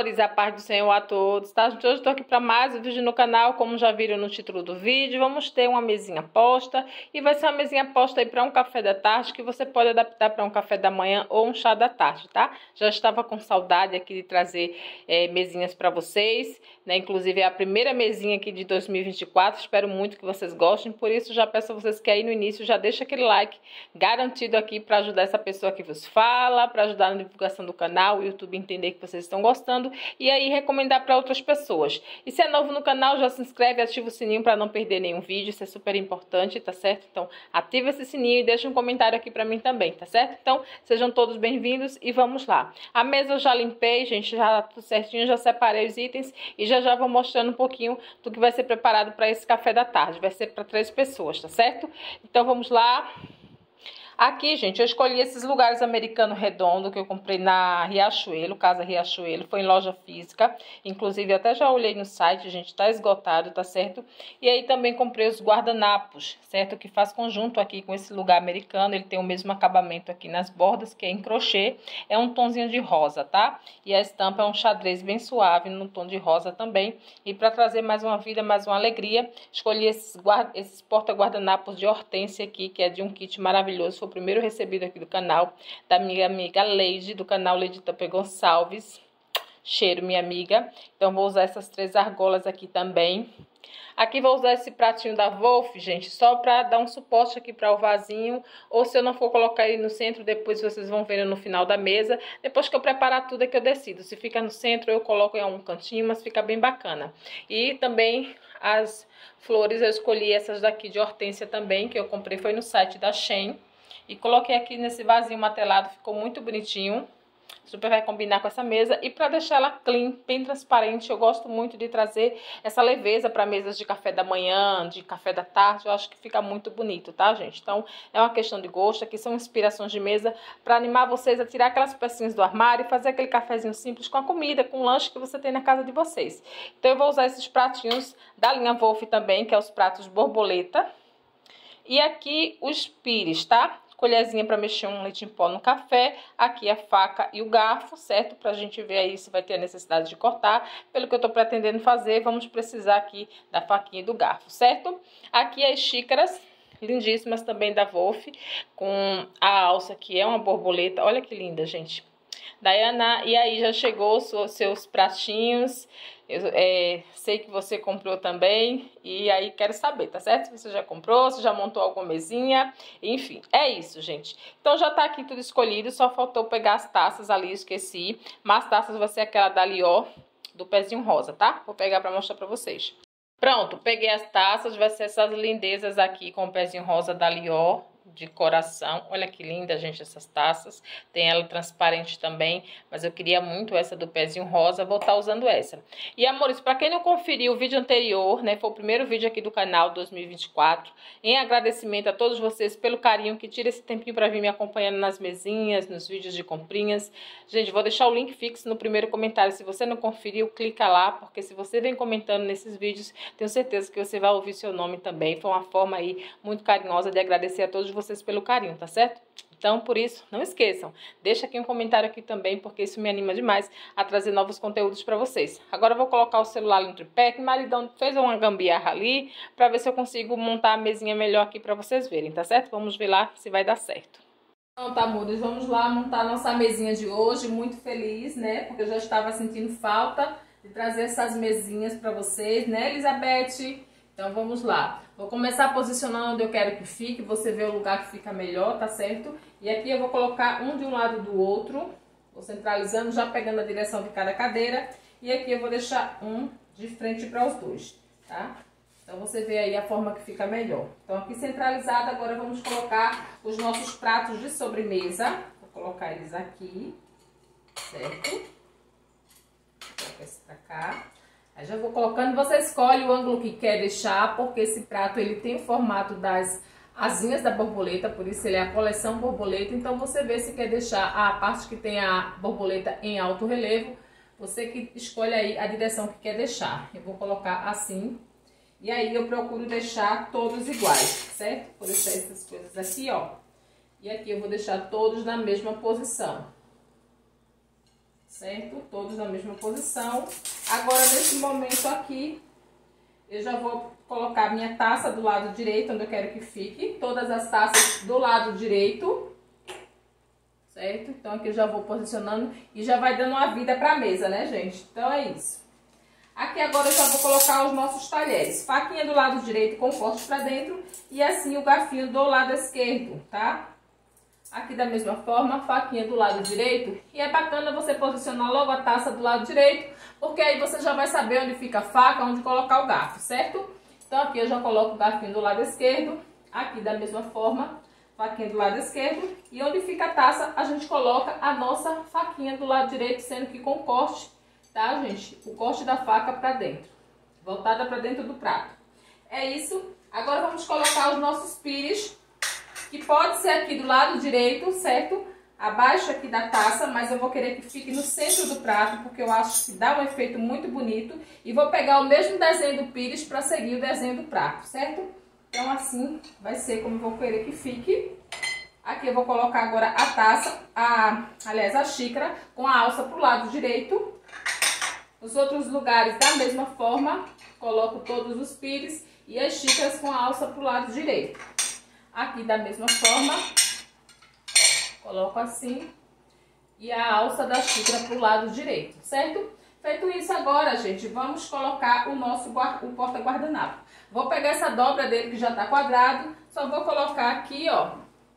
senhores, a paz do Senhor a todos, tá? Hoje eu estou aqui para mais um vídeo no canal, como já viram no título do vídeo, vamos ter uma mesinha posta, e vai ser uma mesinha posta aí para um café da tarde, que você pode adaptar para um café da manhã ou um chá da tarde, tá? Já estava com saudade aqui de trazer mesinhas para vocês, né? Inclusive é a primeira mesinha aqui de 2024, espero muito que vocês gostem, por isso já peço a vocês que aí no início já deixa aquele like garantido aqui para ajudar essa pessoa que vos fala, para ajudar na divulgação do canal, o YouTube entender que vocês estão gostando e aí recomendar para outras pessoas. E se é novo no canal, já se inscreve e ativa o sininho para não perder nenhum vídeo, isso é super importante, tá certo? Então ativa esse sininho e deixa um comentário aqui para mim também, tá certo? Então sejam todos bem-vindos e vamos lá. A mesa eu já limpei, gente, já tudo certinho, já separei os itens e já vou mostrando um pouquinho do que vai ser preparado para esse café da tarde. Vai ser para 3 pessoas, tá certo? Então vamos lá. Aqui, gente, eu escolhi esses lugares americano redondo que eu comprei na Riachuelo, Casa Riachuelo, foi em loja física. Inclusive, até já olhei no site, gente, tá esgotado, tá certo? E aí também comprei os guardanapos, certo? Que faz conjunto aqui com esse lugar americano, ele tem o mesmo acabamento aqui nas bordas, que é em crochê, é um tonzinho de rosa, tá? E a estampa é um xadrez bem suave, no tom de rosa também. E para trazer mais uma vida, mais uma alegria, escolhi esses porta-guardanapos de hortência aqui, que é de um kit maravilhoso, o primeiro recebido aqui do canal, da minha amiga Leide, do canal Leide Tampa Gonçalves. Cheiro, minha amiga. Então, vou usar essas 3 argolas aqui também. Aqui vou usar esse pratinho da Wolf, gente, só para dar um suporte aqui para o vasinho. Ou se eu não for colocar ele no centro, depois vocês vão ver no final da mesa. Depois que eu preparar tudo é que eu decido. Se fica no centro, eu coloco em algum cantinho, mas fica bem bacana. E também as flores, eu escolhi essas daqui de hortência também, que eu comprei, foi no site da Shein. E coloquei aqui nesse vasinho matelado, ficou muito bonitinho. Super vai combinar com essa mesa. E para deixar ela clean, bem transparente, eu gosto muito de trazer essa leveza para mesas de café da manhã, de café da tarde. Eu acho que fica muito bonito, tá, gente? Então, é uma questão de gosto. Aqui são inspirações de mesa para animar vocês a tirar aquelas pecinhas do armário e fazer aquele cafezinho simples com a comida, com o lanche que você tem na casa de vocês. Então, eu vou usar esses pratinhos da linha Wolf também, que é os pratos borboleta. E aqui os pires, tá? Colherzinha para mexer um leite em pó no café, aqui a faca e o garfo, certo? Pra gente ver aí se vai ter a necessidade de cortar. Pelo que eu tô pretendendo fazer, vamos precisar aqui da faquinha e do garfo, certo? Aqui as xícaras, lindíssimas também da Wolf, com a alça que é uma borboleta. Olha que linda, gente. Dayana, e aí já chegou os seus pratinhos. Eu sei que você comprou também e aí quero saber, tá certo? Se você já comprou, se já montou alguma mesinha, enfim, é isso, gente. Então já tá aqui tudo escolhido, só faltou pegar as taças ali, esqueci. Mas as taças vai ser aquela da Lió, do pezinho rosa, tá? Vou pegar pra mostrar pra vocês. Pronto, peguei as taças, vai ser essas lindezas aqui com o pezinho rosa da Lió, de coração. Olha que linda, gente, essas taças. Tem ela transparente também, mas eu queria muito essa do pezinho rosa, vou estar usando essa. E, amores, para quem não conferiu o vídeo anterior, né, foi o primeiro vídeo aqui do canal 2024, em agradecimento a todos vocês pelo carinho que tira esse tempinho para vir me acompanhando nas mesinhas, nos vídeos de comprinhas. Gente, vou deixar o link fixo no primeiro comentário. Se você não conferiu, clica lá, porque se você vem comentando nesses vídeos, tenho certeza que você vai ouvir seu nome também. Foi uma forma aí muito carinhosa de agradecer a todos vocês pelo carinho, tá certo? Então, por isso, não esqueçam, deixa aqui um comentário aqui também, porque isso me anima demais a trazer novos conteúdos para vocês. Agora eu vou colocar o celular no tripé, que o maridão fez uma gambiarra ali, para ver se eu consigo montar a mesinha melhor aqui para vocês verem, tá certo? Vamos ver lá se vai dar certo. Pronto, amores, vamos lá montar a nossa mesinha de hoje, muito feliz, né? Porque eu já estava sentindo falta de trazer essas mesinhas para vocês, né, Elizabeth? Então, vamos lá. Vou começar posicionando onde eu quero que fique. Você vê o lugar que fica melhor, tá certo? E aqui eu vou colocar um de um lado do outro. Vou centralizando, já pegando a direção de cada cadeira. E aqui eu vou deixar um de frente para os dois, tá? Então, você vê aí a forma que fica melhor. Então, aqui centralizado, agora vamos colocar os nossos pratos de sobremesa. Vou colocar eles aqui, certo? Vou colocar esse pra cá. Aí já vou colocando, você escolhe o ângulo que quer deixar, porque esse prato ele tem o formato das asinhas da borboleta, por isso ele é a coleção borboleta. Então você vê se quer deixar a parte que tem a borboleta em alto relevo, você que escolhe aí a direção que quer deixar. Eu vou colocar assim, e aí eu procuro deixar todos iguais, certo? Vou deixar essas coisas aqui, ó. E aqui eu vou deixar todos na mesma posição. certo? Todos na mesma posição. Agora, nesse momento aqui, eu já vou colocar minha taça do lado direito, onde eu quero que fique. Todas as taças do lado direito, certo? Então, aqui eu já vou posicionando e já vai dando uma vida pra mesa, né, gente? Então, é isso. Aqui agora eu já vou colocar os nossos talheres. Faquinha do lado direito com corte pra dentro e assim o garfinho do lado esquerdo, tá? Aqui da mesma forma, faquinha do lado direito. E é bacana você posicionar logo a taça do lado direito, porque aí você já vai saber onde fica a faca, onde colocar o garfo, certo? Então aqui eu já coloco o garfinho do lado esquerdo. Aqui da mesma forma, faquinha do lado esquerdo. E onde fica a taça, a gente coloca a nossa faquinha do lado direito, sendo que com corte, tá, gente? O corte da faca pra dentro, voltada pra dentro do prato. É isso. Agora vamos colocar os nossos pires, que pode ser aqui do lado direito, certo? Abaixo aqui da taça, mas eu vou querer que fique no centro do prato, porque eu acho que dá um efeito muito bonito. E vou pegar o mesmo desenho do pires para seguir o desenho do prato, certo? Então assim vai ser como eu vou querer que fique. Aqui eu vou colocar agora a taça, aliás a xícara, com a alça pro lado direito. Os outros lugares da mesma forma, coloco todos os pires e as xícaras com a alça pro lado direito. Aqui da mesma forma, coloco assim e a alça da xícara pro lado direito, certo? Feito isso agora, gente, vamos colocar o nosso porta-guardanapo. Vou pegar essa dobra dele que já tá quadrado, só vou colocar aqui, ó.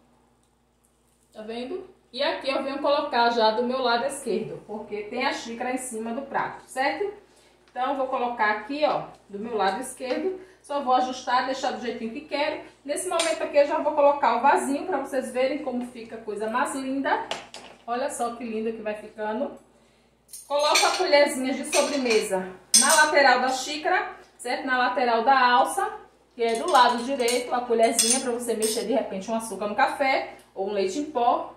Tá vendo? E aqui eu venho colocar já do meu lado esquerdo, porque tem a xícara em cima do prato, certo? Então, eu vou colocar aqui, ó, do meu lado esquerdo. Só vou ajustar, deixar do jeitinho que quero. Nesse momento aqui, eu já vou colocar o vasinho para vocês verem como fica a coisa mais linda. Olha só que linda que vai ficando. Coloco a colherzinha de sobremesa na lateral da xícara, certo? Na lateral da alça, que é do lado direito, a colherzinha para você mexer de repente um açúcar no café ou um leite em pó.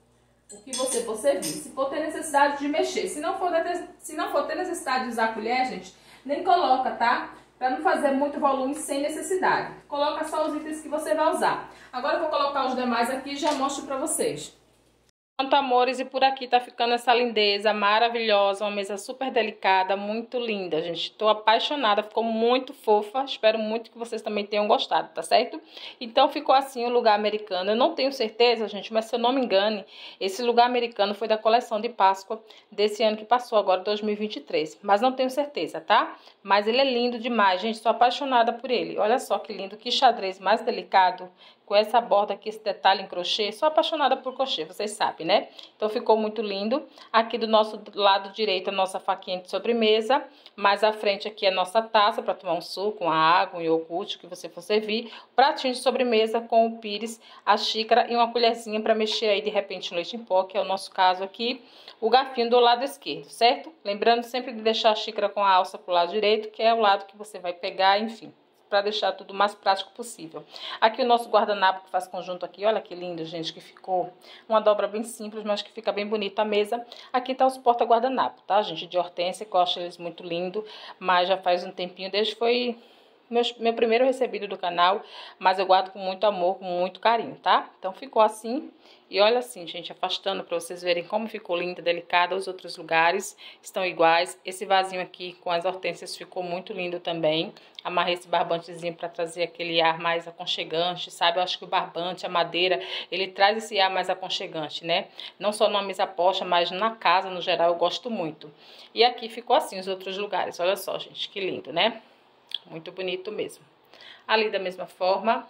O que você vir. Se for ter necessidade de mexer. Se não for ter necessidade de usar a colher, gente, nem coloca, tá? Pra não fazer muito volume sem necessidade. Coloca só os itens que você vai usar. Agora eu vou colocar os demais aqui e já mostro pra vocês. Pronto, amores, e por aqui tá ficando essa lindeza maravilhosa, uma mesa super delicada, muito linda, gente. Tô apaixonada, ficou muito fofa, espero muito que vocês também tenham gostado, tá certo? Então ficou assim o lugar americano. Eu não tenho certeza, gente, mas se eu não me engane, esse lugar americano foi da coleção de Páscoa desse ano que passou, agora 2023. Mas não tenho certeza, tá? Mas ele é lindo demais, gente, tô apaixonada por ele. Olha só que lindo, que xadrez mais delicado. Com essa borda aqui, esse detalhe em crochê. Sou apaixonada por crochê, vocês sabem, né? Então ficou muito lindo. Aqui do nosso lado direito a nossa faquinha de sobremesa. Mais à frente aqui a nossa taça para tomar um suco, uma água, um iogurte, o que você for servir. Pratinho de sobremesa com o pires, a xícara e uma colherzinha para mexer aí de repente no leite em pó, que é o nosso caso aqui. O garfinho do lado esquerdo, certo? Lembrando sempre de deixar a xícara com a alça pro lado direito, que é o lado que você vai pegar, enfim, para deixar tudo o mais prático possível. Aqui o nosso guardanapo que faz conjunto aqui, olha que lindo, gente, que ficou uma dobra bem simples, mas que fica bem bonita a mesa. Aqui tá os porta-guardanapo, tá, gente, de hortência, que eu acho eles muito lindo, mas já faz um tempinho, desde foi meu primeiro recebido do canal, mas eu guardo com muito amor, com muito carinho, tá? Então ficou assim. E olha assim, gente, afastando para vocês verem como ficou linda, delicada. Os outros lugares estão iguais. Esse vasinho aqui com as hortênsias ficou muito lindo também. Amarrei esse barbantezinho para trazer aquele ar mais aconchegante, sabe? Eu acho que o barbante, a madeira, ele traz esse ar mais aconchegante, né? Não só numa mesa posta, mas na casa, no geral, eu gosto muito. E aqui ficou assim os outros lugares. Olha só, gente, que lindo, né? Muito bonito mesmo. Ali da mesma forma.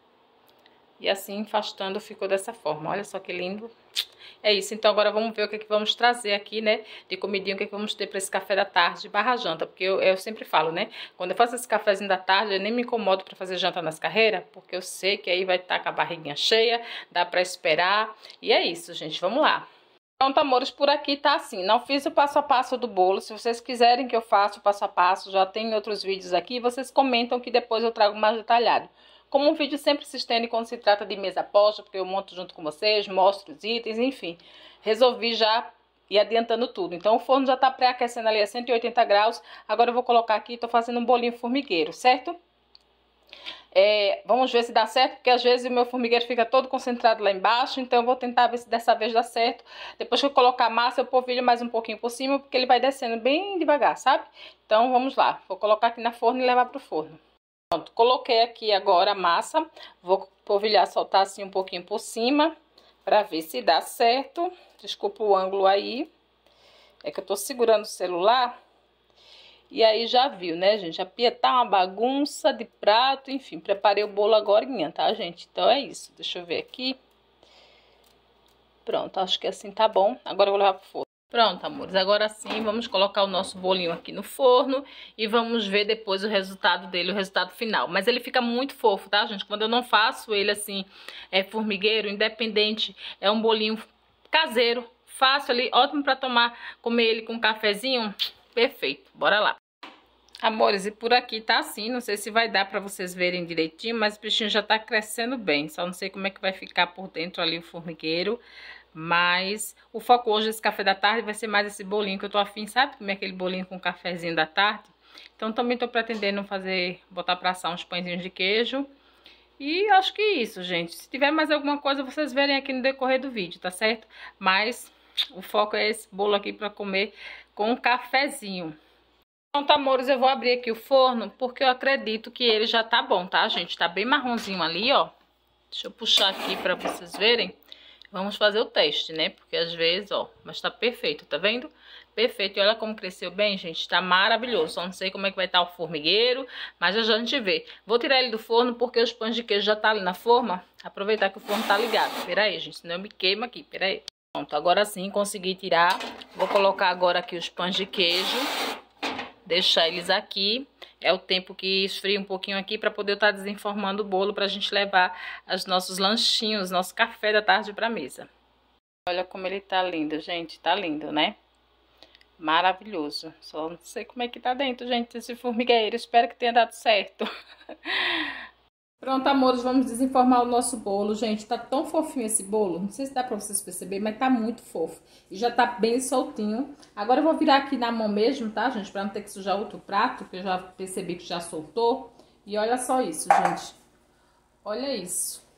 E assim, afastando, ficou dessa forma. Olha só que lindo. É isso. Então, agora vamos ver o que vamos trazer aqui, né? De comidinha, o que vamos ter para esse café da tarde barra janta. Porque eu sempre falo, né? Quando eu faço esse cafezinho da tarde, eu nem me incomodo para fazer janta nas carreiras. Porque eu sei que aí vai estar com a barriguinha cheia. Dá para esperar. E é isso, gente. Vamos lá. Pronto, amores, por aqui tá assim, não fiz o passo a passo do bolo. Se vocês quiserem que eu faça o passo a passo, já tem outros vídeos aqui, vocês comentam que depois eu trago mais detalhado. Como um vídeo sempre se estende quando se trata de mesa posta, porque eu monto junto com vocês, mostro os itens, enfim. Resolvi já ir adiantando tudo. Então o forno já tá pré-aquecendo ali a 180 graus, agora eu vou colocar aqui, tô fazendo um bolinho formigueiro, certo? Vamos ver se dá certo, porque às vezes o meu formigueiro fica todo concentrado lá embaixo, então eu vou tentar ver se dessa vez dá certo. Depois que eu colocar a massa, eu polvilho mais um pouquinho por cima, porque ele vai descendo bem devagar, sabe? Então vamos lá, vou colocar aqui na forno e levar pro forno. Pronto, coloquei aqui agora a massa, vou polvilhar, soltar assim um pouquinho por cima, pra ver se dá certo. Desculpa o ângulo aí, é que eu tô segurando o celular. E aí já viu, né, gente? A pia tá uma bagunça de prato, enfim, preparei o bolo agorinha, tá, gente? Então é isso. Deixa eu ver aqui. Pronto, acho que assim tá bom. Agora eu vou levar pro forno. Pronto, amores, agora sim vamos colocar o nosso bolinho aqui no forno e vamos ver depois o resultado dele, o resultado final. Mas ele fica muito fofo, tá, gente? Quando eu não faço ele assim, formigueiro, independente, é um bolinho caseiro, fácil ali, ótimo pra comer ele com um cafezinho. Perfeito, bora lá. Amores, e por aqui tá assim, não sei se vai dar pra vocês verem direitinho, mas o bichinho já tá crescendo bem. Só não sei como é que vai ficar por dentro ali o formigueiro, mas o foco hoje desse café da tarde vai ser mais esse bolinho que eu tô afim, sabe? Comer aquele bolinho com cafezinho da tarde. Então também tô pretendendo botar pra assar uns pãezinhos de queijo. E acho que é isso, gente. Se tiver mais alguma coisa, vocês verem aqui no decorrer do vídeo, tá certo? Mas o foco é esse bolo aqui pra comer com um cafezinho. Pronto, amores, eu vou abrir aqui o forno porque eu acredito que ele já tá bom, tá, gente? Tá bem marronzinho ali, ó. Deixa eu puxar aqui pra vocês verem. Vamos fazer o teste, né? Porque às vezes, ó, mas tá perfeito, tá vendo? Perfeito. E olha como cresceu bem, gente. Tá maravilhoso. Só não sei como é que vai estar o formigueiro, mas já a gente vê. Vou tirar ele do forno porque os pães de queijo já tá ali na forma. Aproveitar que o forno tá ligado. Pera aí, gente, senão eu me queimo aqui. Pera aí. Pronto, agora sim consegui tirar. Vou colocar agora aqui os pães de queijo. Deixar eles aqui. É o tempo que esfria um pouquinho aqui para poder estar desenformando o bolo pra gente levar os nossos lanchinhos, nosso café da tarde pra mesa. Olha como ele tá lindo, gente. Tá lindo, né? Maravilhoso. Só não sei como é que tá dentro, gente, esse formigueiro. Espero que tenha dado certo. Pronto, amores, vamos desenformar o nosso bolo, gente. Tá tão fofinho esse bolo, não sei se dá pra vocês perceberem, mas tá muito fofo. E já tá bem soltinho. Agora eu vou virar aqui na mão mesmo, tá, gente? Pra não ter que sujar outro prato, que eu já percebi que já soltou. E olha só isso, gente. Olha isso.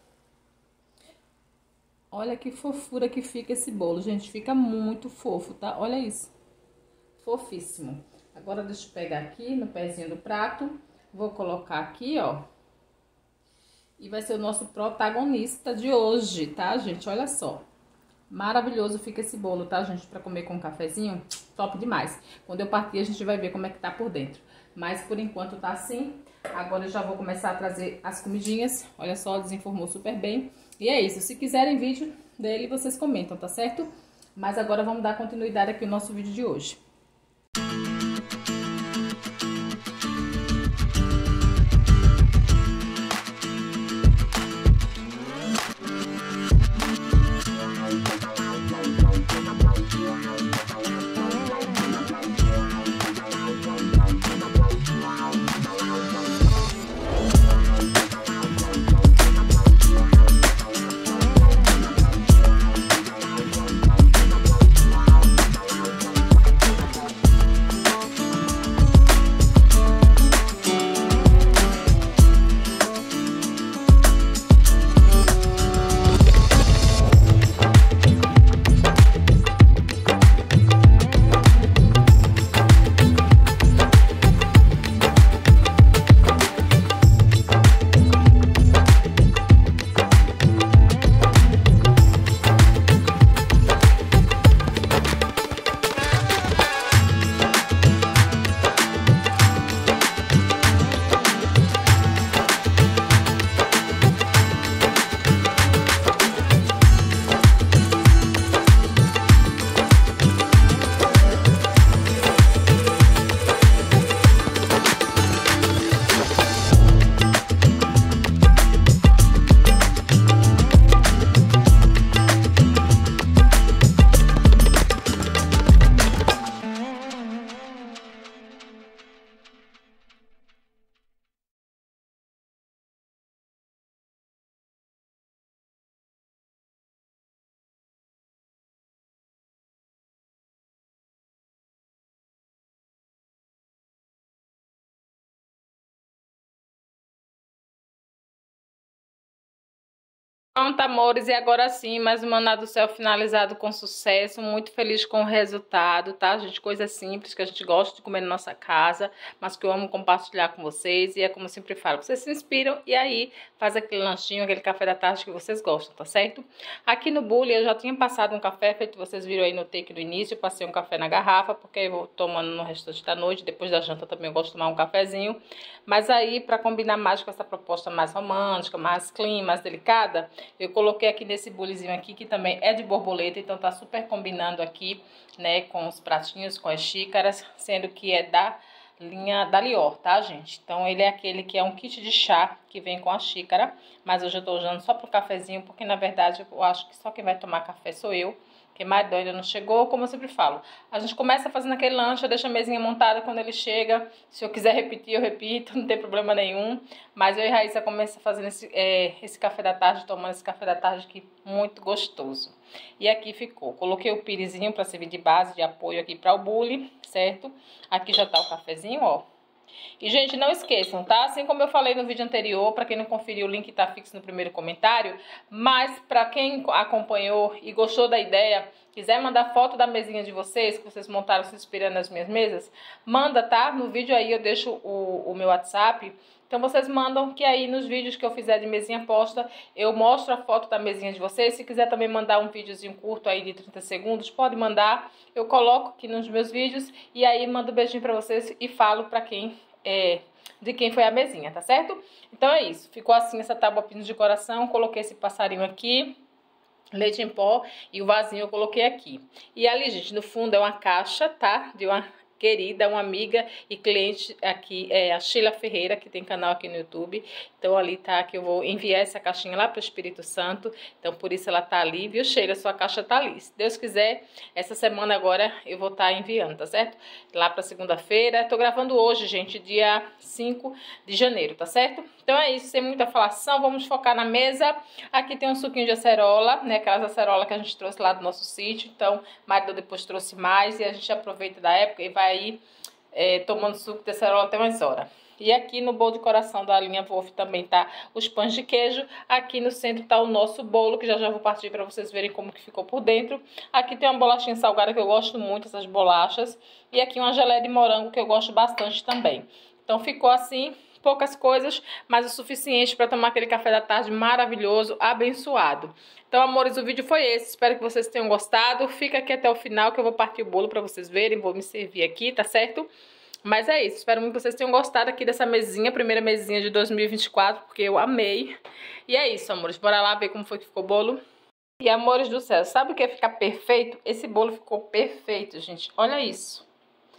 Olha que fofura que fica esse bolo, gente. Fica muito fofo, tá? Olha isso. Fofíssimo. Agora deixa eu pegar aqui no pezinho do prato. Vou colocar aqui, ó. E vai ser o nosso protagonista de hoje, tá, gente? Olha só. Maravilhoso fica esse bolo, tá, gente? Pra comer com um cafezinho, top demais. Quando eu partir, a gente vai ver como é que tá por dentro. Mas, por enquanto, tá assim. Agora eu já vou começar a trazer as comidinhas. Olha só, desenformou super bem. E é isso. Se quiserem vídeo dele, vocês comentam, tá certo? Mas agora vamos dar continuidade aqui no nosso vídeo de hoje. Pronto, amores, e agora sim, mais um Maná do Céu finalizado com sucesso, muito feliz com o resultado, tá, gente? Coisa simples que a gente gosta de comer na nossa casa, mas que eu amo compartilhar com vocês, e é como eu sempre falo, vocês se inspiram e aí faz aquele lanchinho, aquele café da tarde que vocês gostam, tá certo? Aqui no bule eu já tinha passado um café, feito vocês viram aí no take do início, eu passei um café na garrafa, porque eu vou tomando no restante da noite, depois da janta também eu gosto de tomar um cafezinho, mas aí para combinar mais com essa proposta mais romântica, mais clean, mais delicada, eu coloquei aqui nesse bulezinho aqui, que também é de borboleta, então tá super combinando aqui, né, com os pratinhos, com as xícaras, sendo que é da linha da Lior, tá, gente? Então ele é aquele que é um kit de chá, que vem com a xícara, mas hoje eu tô usando só pro cafezinho, porque na verdade eu acho que só quem vai tomar café sou eu. Quem mais ainda não chegou, como eu sempre falo. A gente começa fazendo aquele lanche, eu deixo a mesinha montada quando ele chega. Se eu quiser repetir, eu repito, não tem problema nenhum. Mas eu e Raíssa começa fazendo esse café da tarde, tomando esse café da tarde aqui, muito gostoso. E aqui ficou. Coloquei o pirizinho para servir de base, de apoio aqui para o bule, certo? Aqui já tá o cafezinho, ó. E, gente, não esqueçam, tá? Assim como eu falei no vídeo anterior, para quem não conferiu, o link tá fixo no primeiro comentário. Mas, para quem acompanhou e gostou da ideia, quiser mandar foto da mesinha de vocês, que vocês montaram se inspirando nas minhas mesas, manda, tá? No vídeo aí eu deixo o meu WhatsApp. Então, vocês mandam que aí nos vídeos que eu fizer de mesinha posta, eu mostro a foto da mesinha de vocês. Se quiser também mandar um videozinho curto aí de 30 segundos, pode mandar. Eu coloco aqui nos meus vídeos e aí mando um beijinho pra vocês e falo pra quem... de quem foi a mesinha, tá certo? Então é isso, ficou assim essa tábua pino de coração, coloquei esse passarinho aqui, leite em pó e o vasinho eu coloquei aqui. E ali, gente, no fundo é uma caixa, tá? De uma querida, uma amiga e cliente aqui, é a Sheila Ferreira, que tem canal aqui no YouTube. Então ali tá, que eu vou enviar essa caixinha lá pro Espírito Santo. Então por isso ela tá ali, viu, Sheila? Sua caixa tá ali. Se Deus quiser, essa semana agora eu vou estar enviando, tá certo? Lá pra segunda-feira. Tô gravando hoje, gente, dia 5 de janeiro, tá certo? Então é isso, sem muita falação, vamos focar na mesa. Aqui tem um suquinho de acerola, né? Aquelas acerola que a gente trouxe lá do nosso sítio. Então, marido depois trouxe mais e a gente aproveita da época e vai aí tomando suco de acerola até umas horas. E aqui no bolo de coração da linha Wolf também tá os pães de queijo. Aqui no centro tá o nosso bolo, que já vou partir para vocês verem como que ficou por dentro. Aqui tem uma bolachinha salgada que eu gosto muito, essas bolachas. E aqui uma geleia de morango que eu gosto bastante também. Então ficou assim, poucas coisas, mas o suficiente para tomar aquele café da tarde maravilhoso, abençoado. Então, amores, o vídeo foi esse. Espero que vocês tenham gostado. Fica aqui até o final que eu vou partir o bolo para vocês verem. Vou me servir aqui, tá certo? Mas é isso. Espero muito que vocês tenham gostado aqui dessa mesinha, primeira mesinha de 2024, porque eu amei. E é isso, amores. Bora lá ver como foi que ficou o bolo. E, amores do céu, sabe o que ia ficar perfeito? Esse bolo ficou perfeito, gente. Olha isso.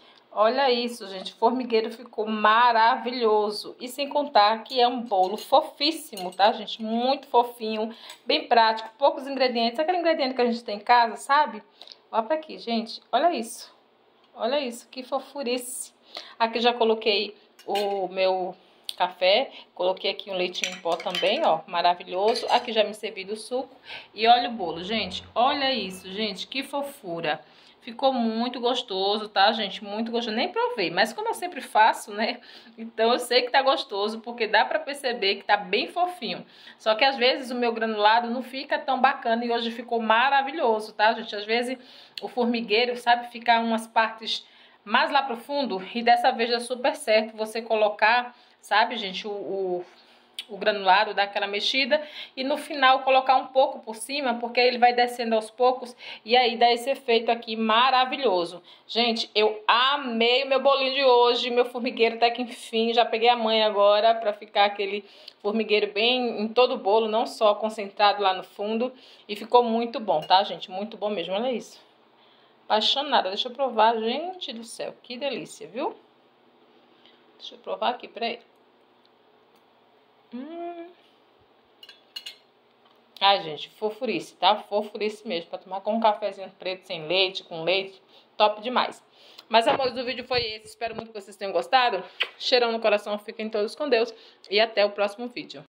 Olha isso, gente, o formigueiro ficou maravilhoso. E sem contar que é um bolo fofíssimo, tá, gente? Muito fofinho, bem prático, poucos ingredientes. Aquele ingrediente que a gente tem em casa, sabe? Olha pra aqui, gente, olha isso. Olha isso, que fofurice. Aqui já coloquei o meu café, coloquei aqui um leitinho em pó também, ó, maravilhoso. Aqui já me servi do suco. E olha o bolo, gente, olha isso, gente, que fofura. Ficou muito gostoso, tá, gente? Muito gostoso. Nem provei, mas como eu sempre faço, né? Então eu sei que tá gostoso, porque dá pra perceber que tá bem fofinho. Só que às vezes o meu granulado não fica tão bacana e hoje ficou maravilhoso, tá, gente? Às vezes o formigueiro, sabe, ficar umas partes mais lá pro fundo e dessa vez dá super certo você colocar, sabe, gente, o granulado, dar aquela mexida e no final colocar um pouco por cima, porque ele vai descendo aos poucos e aí dá esse efeito aqui maravilhoso. Gente, eu amei o meu bolinho de hoje, meu formigueiro até que enfim, já peguei a manha agora pra ficar aquele formigueiro bem em todo o bolo, não só concentrado lá no fundo, e ficou muito bom, tá, gente? Muito bom mesmo, olha isso. Apaixonada, deixa eu provar, gente do céu, que delícia, viu? Deixa eu provar aqui, peraí. Ai, gente, fofurice, tá? Fofurice mesmo, pra tomar com um cafezinho preto sem leite, com leite, top demais. Mas, amores, o vídeo foi esse, espero muito que vocês tenham gostado. Cheirão no coração, fiquem todos com Deus e até o próximo vídeo.